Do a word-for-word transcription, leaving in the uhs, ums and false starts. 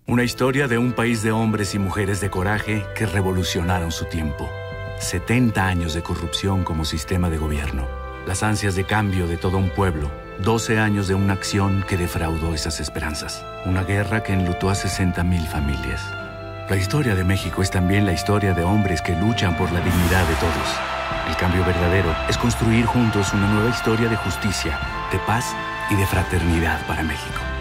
Una historia de un país de hombres y mujeres de coraje que revolucionaron su tiempo. setenta años de corrupción como sistema de gobierno. Las ansias de cambio de todo un pueblo. doce años de una acción que defraudó esas esperanzas. Una guerra que enlutó a sesenta mil familias. La historia de México es también la historia de hombres que luchan por la dignidad de todos. El cambio verdadero es construir juntos una nueva historia de justicia, de paz y de fraternidad para México.